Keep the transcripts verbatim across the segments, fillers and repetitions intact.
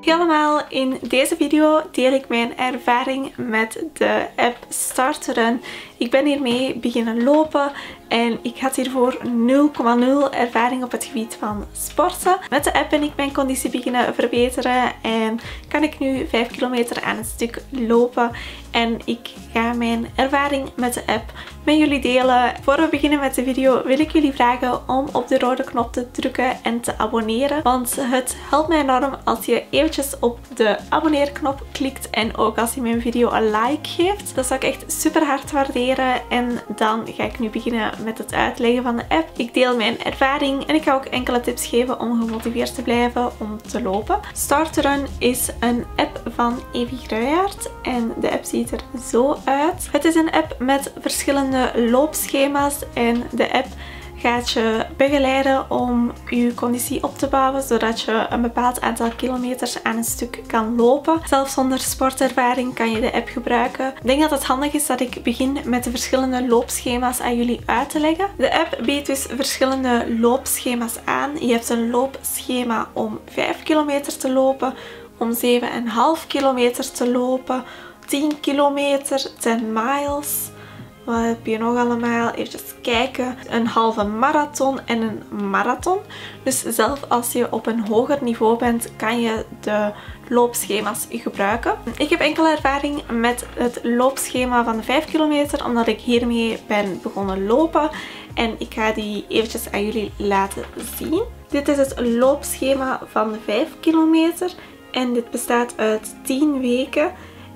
Hey allemaal, in deze video deel ik mijn ervaring met de app Start to Run. Ik ben hiermee beginnen lopen en ik had hiervoor nul komma nul ervaring op het gebied van sporten. Met de app ben ik mijn conditie beginnen verbeteren en kan ik nu vijf kilometer aan een stuk lopen. En ik ga mijn ervaring met de app met jullie delen. Voor we beginnen met de video wil ik jullie vragen om op de rode knop te drukken en te abonneren. Want het helpt mij enorm als je eventjes op de abonneerknop klikt en ook als je mijn video een like geeft. Dat zou ik echt super hard waarderen. En dan ga ik nu beginnen met het uitleggen van de app. Ik deel mijn ervaring en ik ga ook enkele tips geven om gemotiveerd te blijven om te lopen. Start to Run is een app van Evie Gruijaert en de app ziet er zo uit. Het is een app met verschillende loopschema's en de app gaat je begeleiden om je conditie op te bouwen, zodat je een bepaald aantal kilometers aan een stuk kan lopen. Zelfs zonder sportervaring kan je de app gebruiken. Ik denk dat het handig is dat ik begin met de verschillende loopschema's aan jullie uit te leggen. De app biedt dus verschillende loopschema's aan. Je hebt een loopschema om vijf kilometer te lopen, om zeven komma vijf kilometer te lopen, tien kilometer, tien miles. Wat heb je nog allemaal? Even kijken. Een halve marathon en een marathon. Dus zelfs als je op een hoger niveau bent, kan je de loopschema's gebruiken. Ik heb enkele ervaring met het loopschema van de vijf kilometer, omdat ik hiermee ben begonnen lopen. En ik ga die eventjes aan jullie laten zien. Dit is het loopschema van de vijf kilometer. En dit bestaat uit tien weken.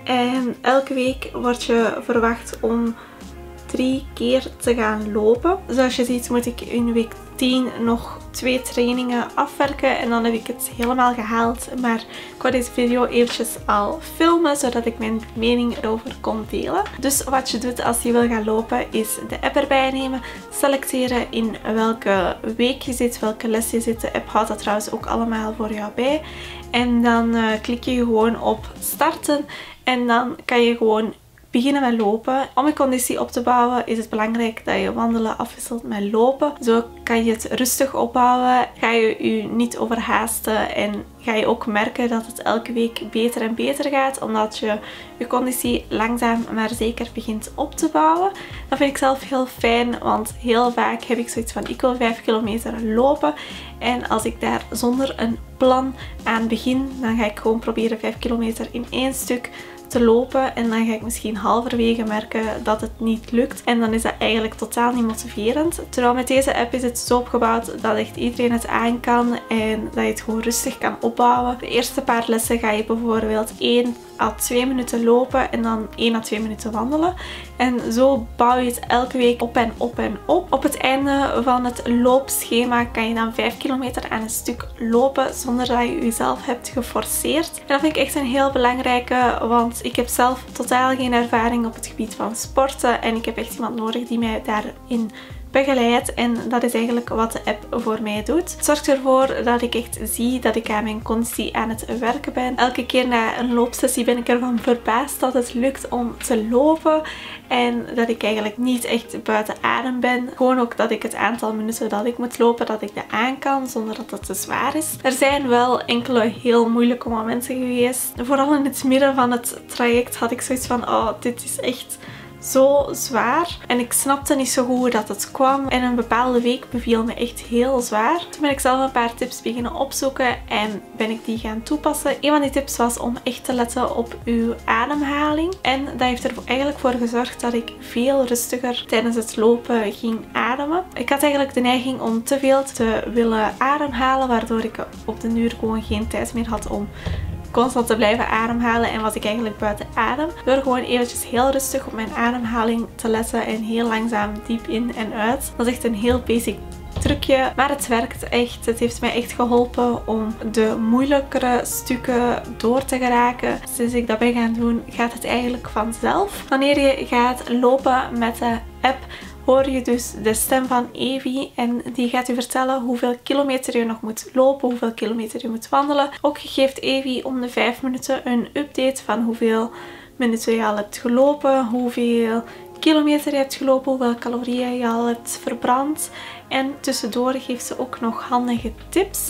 En elke week word je verwacht om drie keer te gaan lopen. Zoals je ziet moet ik in week tien nog twee trainingen afwerken en dan heb ik het helemaal gehaald. Maar ik wou deze video eventjes al filmen, zodat ik mijn mening erover kon delen. Dus wat je doet als je wil gaan lopen is de app erbij nemen, selecteren in welke week je zit, welke les je zit. De app houdt dat trouwens ook allemaal voor jou bij. En dan uh, klik je gewoon op starten en dan kan je gewoon beginnen met lopen. Om je conditie op te bouwen is het belangrijk dat je wandelen afwisselt met lopen. Zo kan je het rustig opbouwen. Ga je je niet overhaasten en ga je ook merken dat het elke week beter en beter gaat. Omdat je je conditie langzaam maar zeker begint op te bouwen. Dat vind ik zelf heel fijn, want heel vaak heb ik zoiets van ik wil vijf kilometer lopen. En als ik daar zonder een plan aan begin, dan ga ik gewoon proberen vijf kilometer in één stuk te lopen en dan ga ik misschien halverwege merken dat het niet lukt en dan is dat eigenlijk totaal niet motiverend. Terwijl met deze app is het zo opgebouwd dat echt iedereen het aan kan en dat je het gewoon rustig kan opbouwen. De eerste paar lessen ga je bijvoorbeeld één à twee minuten lopen en dan één à twee minuten wandelen. En zo bouw je het elke week op en op en op. Op het einde van het loopschema kan je dan vijf kilometer aan een stuk lopen zonder dat je jezelf hebt geforceerd. En dat vind ik echt een heel belangrijke, want ik heb zelf totaal geen ervaring op het gebied van sporten en ik heb echt iemand nodig die mij daarin begeleidt en dat is eigenlijk wat de app voor mij doet. Het zorgt ervoor dat ik echt zie dat ik aan mijn conditie aan het werken ben. Elke keer na een loopsessie ben ik ervan verbaasd dat het lukt om te lopen en dat ik eigenlijk niet echt buiten adem ben. Gewoon ook dat ik het aantal minuten dat ik moet lopen, dat ik dat aan kan zonder dat het te zwaar is. Er zijn wel enkele heel moeilijke momenten geweest. Vooral in het midden van het traject had ik zoiets van oh, dit is echt zo zwaar. En ik snapte niet zo goed hoe dat het kwam. En een bepaalde week beviel me echt heel zwaar. Toen ben ik zelf een paar tips beginnen opzoeken en ben ik die gaan toepassen. Een van die tips was om echt te letten op uw ademhaling. En dat heeft er eigenlijk voor gezorgd dat ik veel rustiger tijdens het lopen ging ademen. Ik had eigenlijk de neiging om te veel te willen ademhalen, waardoor ik op den duur gewoon geen tijd meer had om constant te blijven ademhalen en was ik eigenlijk buiten adem. Door gewoon eventjes heel rustig op mijn ademhaling te letten en heel langzaam diep in en uit. Dat is echt een heel basic trucje, maar het werkt echt. Het heeft mij echt geholpen om de moeilijkere stukken door te geraken. Sinds ik dat ben gaan doen, gaat het eigenlijk vanzelf. Wanneer je gaat lopen met de app, hoor je dus de stem van Evie en die gaat u vertellen hoeveel kilometer je nog moet lopen, hoeveel kilometer je moet wandelen. Ook geeft Evie om de vijf minuten een update van hoeveel minuten je al hebt gelopen, hoeveel kilometer je hebt gelopen, hoeveel calorieën je al hebt verbrand. En tussendoor geeft ze ook nog handige tips.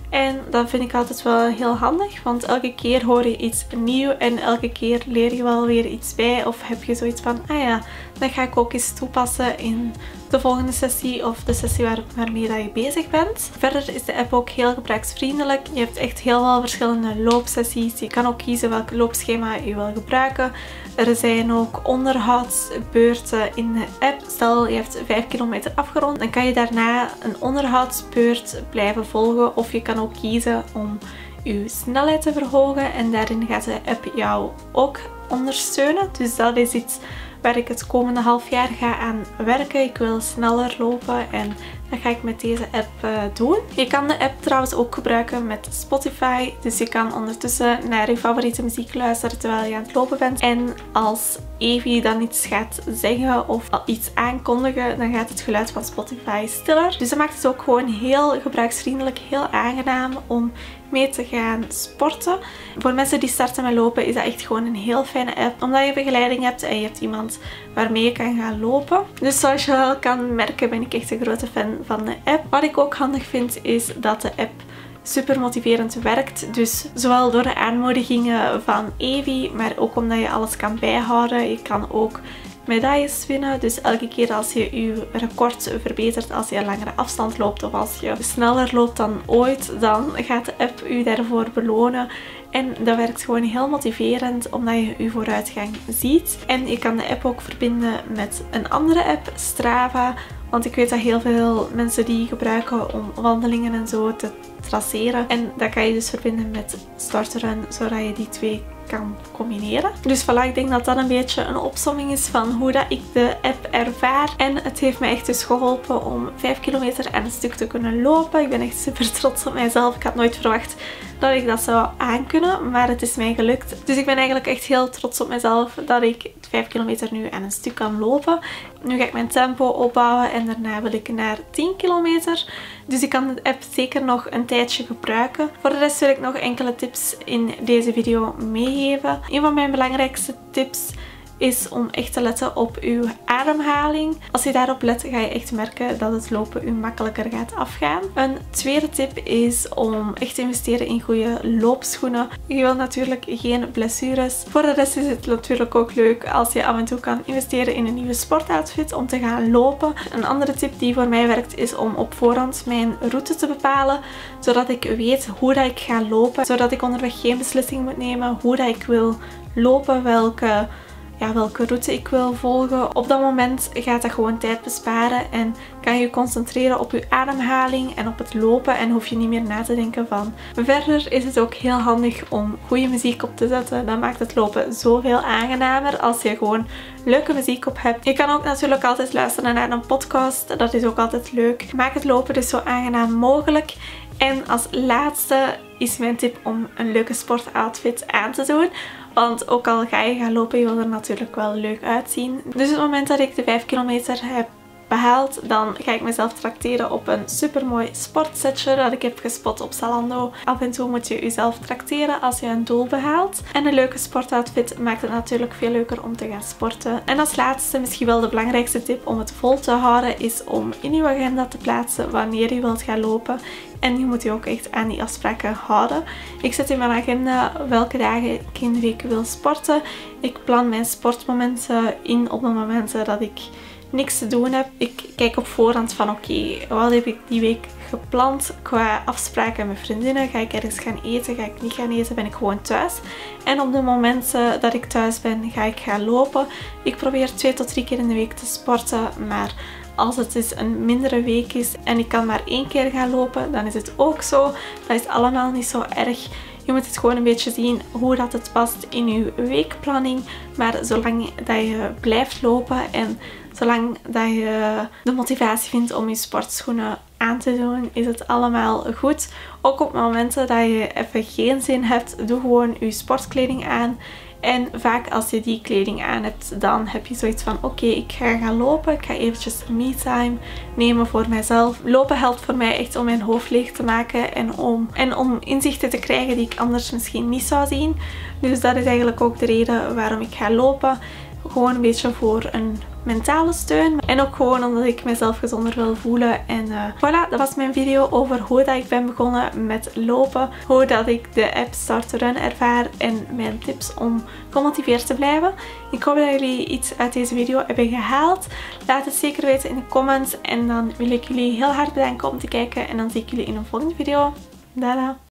En dat vind ik altijd wel heel handig, want elke keer hoor je iets nieuws en elke keer leer je wel weer iets bij. Of heb je zoiets van, ah ja, dat ga ik ook eens toepassen in de volgende sessie of de sessie waar, waarmee dat je bezig bent. Verder is de app ook heel gebruiksvriendelijk. Je hebt echt heel veel verschillende loopsessies. Je kan ook kiezen welk loopschema je wil gebruiken. Er zijn ook onderhoudsbeurten in de app. Stel je hebt vijf kilometer afgerond, dan kan je daarna een onderhoudsbeurt blijven volgen. Of je kan ook kiezen om je snelheid te verhogen en daarin gaat de app jou ook ondersteunen. Dus dat is iets waar ik het komende half jaar ga aan werken. Ik wil sneller lopen en dat ga ik met deze app uh, doen. Je kan de app trouwens ook gebruiken met Spotify. Dus je kan ondertussen naar je favoriete muziek luisteren terwijl je aan het lopen bent. En als Evie dan iets gaat zeggen of iets aankondigen, dan gaat het geluid van Spotify stiller. Dus dat maakt het ook gewoon heel gebruiksvriendelijk, heel aangenaam om mee te gaan sporten. Voor mensen die starten met lopen is dat echt gewoon een heel fijne app. Omdat je begeleiding hebt en je hebt iemand waarmee je kan gaan lopen. Dus zoals je wel kan merken ben ik echt een grote fan van de app. Wat ik ook handig vind is dat de app super motiverend werkt. Dus zowel door de aanmoedigingen van Evie, maar ook omdat je alles kan bijhouden. Je kan ook medailles winnen. Dus elke keer als je je record verbetert, als je een langere afstand loopt of als je sneller loopt dan ooit, dan gaat de app u daarvoor belonen. En dat werkt gewoon heel motiverend omdat je je vooruitgang ziet. En je kan de app ook verbinden met een andere app, Strava. Want ik weet dat heel veel mensen die gebruiken om wandelingen en zo te traceren. En dat kan je dus verbinden met Startrun, zodat je die twee kan combineren. Dus voilà, ik denk dat dat een beetje een opsomming is van hoe dat ik de app ervaar. En het heeft mij echt dus geholpen om vijf kilometer en een stuk te kunnen lopen. Ik ben echt super trots op mijzelf. Ik had nooit verwacht dat ik dat zou aankunnen, maar het is mij gelukt. Dus ik ben eigenlijk echt heel trots op mezelf dat ik vijf kilometer nu en een stuk kan lopen. Nu ga ik mijn tempo opbouwen en daarna wil ik naar tien kilometer. Dus ik kan de app zeker nog een tijdje gebruiken. Voor de rest wil ik nog enkele tips in deze video meegeven. Een van mijn belangrijkste tips is om echt te letten op uw ademhaling. Als je daarop let, ga je echt merken dat het lopen u makkelijker gaat afgaan. Een tweede tip is om echt te investeren in goede loopschoenen. Je wilt natuurlijk geen blessures. Voor de rest is het natuurlijk ook leuk als je af en toe kan investeren in een nieuwe sportoutfit om te gaan lopen. Een andere tip die voor mij werkt is om op voorhand mijn route te bepalen, zodat ik weet hoe dat ik ga lopen. Zodat ik onderweg geen beslissing moet nemen hoe dat ik wil lopen, welke Ja, welke route ik wil volgen. Op dat moment gaat dat gewoon tijd besparen en kan je je concentreren op je ademhaling en op het lopen en hoef je niet meer na te denken van. Verder is het ook heel handig om goede muziek op te zetten. Dat maakt het lopen zoveel aangenamer als je gewoon leuke muziek op hebt. Je kan ook natuurlijk altijd luisteren naar een podcast. Dat is ook altijd leuk. Maak het lopen dus zo aangenaam mogelijk. En als laatste is mijn tip om een leuke sportoutfit aan te doen. Want ook al ga je gaan lopen, je wil er natuurlijk wel leuk uitzien. Dus op het moment dat ik de vijf kilometer heb behaald, dan ga ik mezelf trakteren op een super mooi sportsetje dat ik heb gespot op Zalando. Af en toe moet je jezelf trakteren als je een doel behaalt. En een leuke sportoutfit maakt het natuurlijk veel leuker om te gaan sporten. En als laatste, misschien wel de belangrijkste tip om het vol te houden, is om in je agenda te plaatsen wanneer je wilt gaan lopen. En je moet je ook echt aan die afspraken houden. Ik zet in mijn agenda welke dagen ik in de week wil sporten. Ik plan mijn sportmomenten in op de momenten dat ik niks te doen heb. Ik kijk op voorhand van oké, okay, wat heb ik die week gepland qua afspraken met vriendinnen? Ga ik ergens gaan eten? Ga ik niet gaan eten? Ben ik gewoon thuis? En op de momenten dat ik thuis ben, ga ik gaan lopen. Ik probeer twee tot drie keer in de week te sporten, maar als het dus een mindere week is en ik kan maar één keer gaan lopen, dan is het ook zo. Dat is allemaal niet zo erg. Je moet het gewoon een beetje zien hoe dat het past in je weekplanning. Maar zolang dat je blijft lopen en zolang dat je de motivatie vindt om je sportschoenen aan te doen, is het allemaal goed. Ook op momenten dat je even geen zin hebt, doe gewoon je sportkleding aan. En vaak als je die kleding aan hebt, dan heb je zoiets van oké, okay, ik ga gaan lopen. Ik ga eventjes me-time nemen voor mijzelf. Lopen helpt voor mij echt om mijn hoofd leeg te maken en om, en om inzichten te krijgen die ik anders misschien niet zou zien. Dus dat is eigenlijk ook de reden waarom ik ga lopen. gewoon een beetje voor een mentale steun. En ook gewoon omdat ik mezelf gezonder wil voelen. En uh, voilà, dat was mijn video over hoe dat ik ben begonnen met lopen. Hoe dat ik de app Start to Run ervaar en mijn tips om gemotiveerd te blijven. Ik hoop dat jullie iets uit deze video hebben gehaald. Laat het zeker weten in de comments. En dan wil ik jullie heel hard bedanken om te kijken. En dan zie ik jullie in een volgende video. Tada!